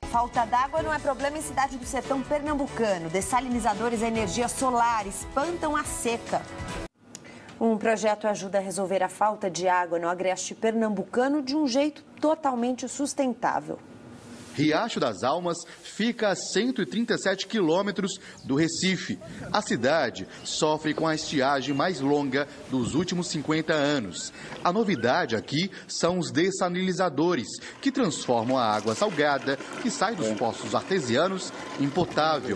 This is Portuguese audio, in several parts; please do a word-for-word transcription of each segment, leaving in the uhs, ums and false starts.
Falta d'água não é problema em cidade do sertão pernambucano. Dessalinizadores e energia solar espantam a seca. Um projeto ajuda a resolver a falta de água no agreste pernambucano de um jeito totalmente sustentável. Riacho das Almas fica a cento e trinta e sete quilômetros do Recife. A cidade sofre com a estiagem mais longa dos últimos cinquenta anos. A novidade aqui são os dessalinizadores, que transformam a água salgada que sai dos poços artesianos em potável.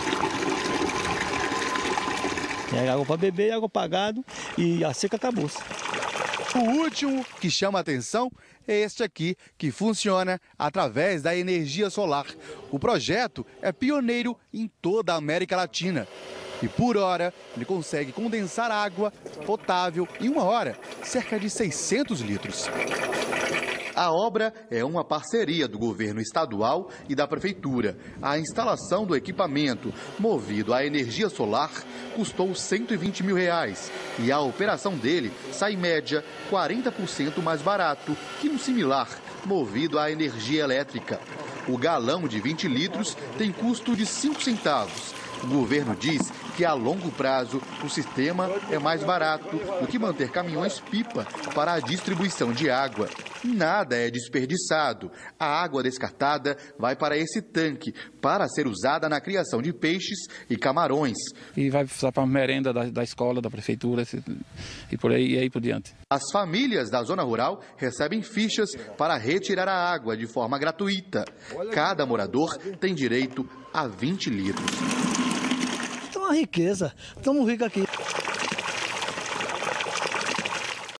É água para beber, água para gado e a seca acabou-se. O último que chama a atenção é este aqui, que funciona através da energia solar. O projeto é pioneiro em toda a América Latina. E por hora, ele consegue condensar água potável em uma hora, cerca de seiscentos litros. A obra é uma parceria do governo estadual e da prefeitura. A instalação do equipamento, movido à energia solar, custou cento e vinte mil reais. E a operação dele sai em média quarenta por cento mais barato que um similar, movido à energia elétrica. O galão de vinte litros tem custo de cinco centavos. O governo diz que a longo prazo o sistema é mais barato do que manter caminhões-pipa para a distribuição de água. Nada é desperdiçado. A água descartada vai para esse tanque para ser usada na criação de peixes e camarões. E vai para a merenda da, da escola, da prefeitura e por aí, e aí por diante. As famílias da zona rural recebem fichas para retirar a água de forma gratuita. Cada morador tem direito a vinte litros. É uma riqueza. Estamos ricos aqui.